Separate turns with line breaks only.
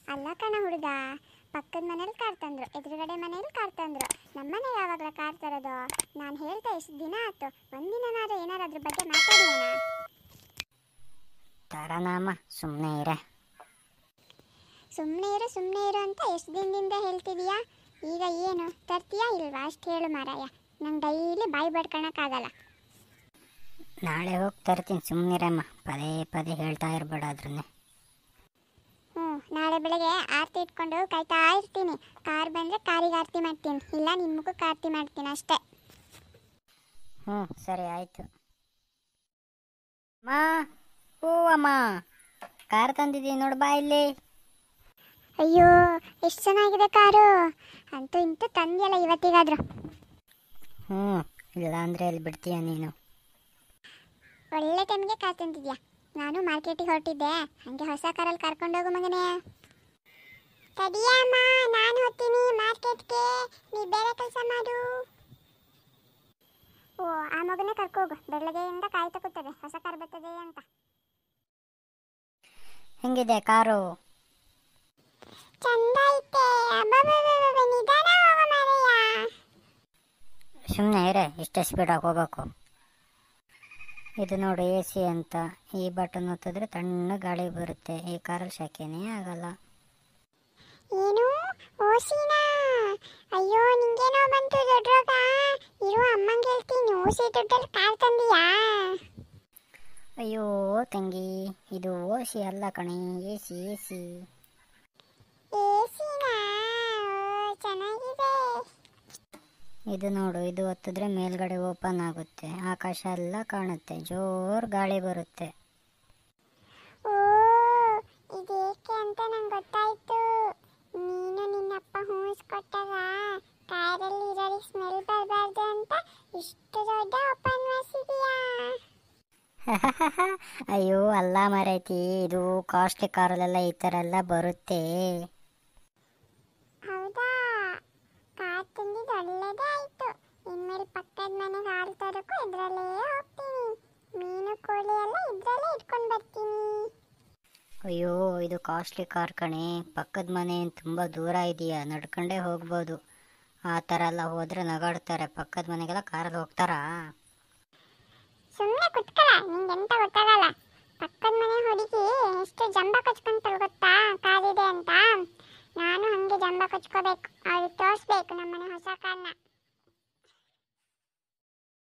ಅಲ್ಲ ಕಣ ಹುಡುಗ, ಪಕ್ಕದ ಮನೇಲಿ ಕಾರ್ ತಂದ್ರು, ಎದುರುಗಡೆ ಮನೇಲಿ ಕಾರ್ ತಂದ್ರು, ನಮ್ಮನೆ ಯಾವಾಗಲ ಕಾರ್ ತರೋದು? ನಾನು ಹೇಳ್ತಾ ಎಷ್ಟು ದಿನ ಆಯ್ತು, ಒಂದಿನಾದ್ರೂ ಏನಾರು ಅದ್ರ ಬಗ್ಗೆ ಮಾತಾಡಿಯೋಣ.
ತರನಾಮ ಸುಮ್ಮನೆ ಇರೆ.
ಸುಮ್ಮನೆ ಇರು ಅಂತ ಎಷ್ಟು ದಿನದಿಂದ ಹೇಳ್ತಿದೀಯಾ? ಈಗ ಏನು ತರ್ತೀಯಾ ಇಲ್ವಾ ಅಷ್ಟು ಹೇಳು ಮಾರಾಯ. ನಂಗೆ ಡೈಲಿ ಬಾಯಿ ಬಡ್ಕೊಳಕ್ಕಾಗಲ್ಲ.
ನಾಳೆ ಹೋಗಿ ತರ್ತೀನಿ, ಸುಮ್ಮನಿರಮ್ಮ. ಪದೇ ಪದೇ ಹೇಳ್ತಾ ಇರಬೇಡ ಅದ್ರನ್ನೇ.
ನಾಳೆ ಬೆಳಗ್ಗೆ ಆರತಿ ಇಟ್ಕೊಂಡು ಕಾಯ್ತಾ ಇರ್ತೀನಿ. ಕಾರ್ ಬಂದರೆ ಕಾರಿಗೆ ಆರತಿ ಮಾಡ್ತೀನಿ, ಇಲ್ಲ ನಿಮ್ಮ ಮುಖಕ್ಕೆ ಆರತಿ ಮಾಡ್ತೀನಿ ಅಷ್ಟೇ.
ಸರಿ ಆಯಿತು. ಅಮ್ಮ, ಓ ಅಮ್ಮ, ಕಾರ್ ತಂದಿದ್ದೀನಿ ನೋಡು, ಬಾ ಇಲ್ಲಿ.
ಅಯ್ಯೋ ಎಷ್ಟು ಚೆನ್ನಾಗಿದೆ ಕಾರು. ಅಂತೂ ಇಂತೂ ತಂದಿಯಲ್ಲ ಇವತ್ತಿಗಾದ್ರು.
ಇಲ್ಲ ಅಂದರೆ ಎಲ್ಲಿ ಬಿಡ್ತೀಯ ನೀನು?
ಒಳ್ಳೆ ಟೈಮ್ಗೆ ಕಾರ್ ತಂದಿದ್ಯಾ. ನಾನು ಮಾರ್ಕೆಟಿಗೆ ಹೊರಟಿದ್ದೆ, ಹಂಗೆ ಹೊಸ ಕಾರಲ್ಲಿ ಕರ್ಕೊಂಡೋಗು ಮಗನೇ. ತಡಿಯಮ್ಮ, ನಾನು ಹೋಗ್ತೀನಿ ಮಾರ್ಕೆಟ್ಗೆ, ನೀ ಬೇರೆ ಕೆಲಸ ಮಾಡು. ಓ, ಆ ಮಗನೇ ಕರ್ಕೋಗು, ಬೆಳಗ್ಗೆಯಿಂದ ಕಾಯ್ತಾ ಕೂತದೆ ಹೊಸ ಕಾರ್ ಬರ್ತದೆ ಅಂತ.
ಹೆಂಗಿದೆ ಕಾರು?
ಚಂದ ಐತೆ. ನಿಧಾನ ಹೋಗು ಮಾರಯ್ಯ.
ಸುಮ್ಮನೆ ಇರೆ, ಇಷ್ಟೇ ಸ್ಪೀಡಾಗಿ ಹೋಗ್ಬೇಕು. ಇದು ನೋಡಿ ಎ ಸಿ ಅಂತ, ಈ ಬಟನ್ ಒತ್ತಿದ್ರೆ ತಣ್ಣ ಗಾಳಿ ಬರುತ್ತೆ. ಈ ಕಾರಲ್ಲಿ ಶೆಕೆನೇ ಆಗಲ್ಲ.
ಏನು ಓಸಿನಾ? ಅಯ್ಯೋ ನಿಂಗೇನೋ ಬಂತು ದೊಡ್ಡ ರೋಗ. ಇರು ಅಮ್ಮಂಗೆ ಹೇಳ್ತೀನಿ, ಓಸಿ ದುಡ್ಡಲ್ಲಿ ಕಾರ್ ತಂದಿಯಾ?
ಅಯ್ಯೋ ತಂಗಿ, ಇದು ಓಸಿ ಅಲ್ಲ ಕಣೆ, ಎ ಸಿ.
ಏಸಿನಾ? ಚೆನ್ನಾಗಿದೆ.
ಇದು ನೋಡು, ಇದು ಒತ್ತಿದ್ರೆ ಮೇಲ್ಗಡೆ ಓಪನ್ ಆಗುತ್ತೆ, ಆಕಾಶ ಎಲ್ಲ ಕಾಣುತ್ತೆ, ಜೋರು ಗಾಳಿ ಬರುತ್ತೆ.
ಓ, ಇದೇಕೆ ಅಂತ ನಂಗೆ ಗೊತ್ತಾಯ್ತು. ನೀನು ನಿನ್ನಪ್ಪ ಹೂಸ್ಕೊಟ್ಟಾಗ ಕಾರಲ್ಲಿ ಇರೋರಿಗೆ ಸ್ಮೆಲ್ ಬರಬಾರ್ದು ಅಂತ ಇಷ್ಟು ದೊಡ್ಡ ಓಪನ್ ಮಾಡಿಸಿದೀಯಾ?
ಅಯ್ಯೋ ಅಲ್ಲ ಮರೈತಿ, ಇದು ಕಾಸ್ಟ್ಲಿ ಕಾರಲ್ಲೆಲ್ಲ ಈ ಥರ ಎಲ್ಲ ಬರುತ್ತೆ.
ಹೌದಾ? ಕಾರ್ ತಂದಿದ್ದು ಒಳ್ಳೇದೇ ಆಯ್ತು. ಇನ್ಮೇಲೆ ಪಕ್ಕದ ಮನೆಗೆ ಹಾಲು ತರೋಕ್ಕೂ ಇದರಲ್ಲೇ ಹೋಗ್ತೀನಿ. ಮೀನು ಕೋಳಿ ಎಲ್ಲ ಇದರಲ್ಲೇ ಇಟ್ಕೊಂಡು ಬರ್ತೀನಿ.
ಅಯ್ಯೋ ಇದು ಕಾಸ್ಟ್ಲಿ ಕಾರ್ ಕಣೆ, ಪಕ್ಕದ ಮನೆ ತುಂಬ ದೂರ ಇದೆಯಾ, ನಡ್ಕೊಂಡೇ ಹೋಗ್ಬೋದು. ಆ ಥರ ಎಲ್ಲ ಹೋದರೆ ನಗಾಡ್ತಾರೆ. ಪಕ್ಕದ ಮನೆಗೆಲ್ಲ ಕಾರಲ್ಲಿ ಹೋಗ್ತಾರಾ?
ಸುಮ್ಮನೆ ಕುತ್ಕಳ, ನಿಂಗೆಂತ ಗೊತ್ತಾಗಲ್ಲ. ಪಕ್ಕದ ಮನೆ ಹುಡುಗಿ ಎಷ್ಟು ಜಂಬ ಕೊಚ್ಕೊಂತಾಳೆ ಗೊತ್ತಾ ಕಾರಿದೆ ಅಂತ. ನಾನು ಹಂಗೆ ಜಂಬ ಕೊಚ್ಕೋಬೇಕು, ಅವ್ರಿಗೆ ತೋರಿಸ್ಬೇಕು ನಮ್ಮನೆ ಹೊಸ ಕಾರ್ನ.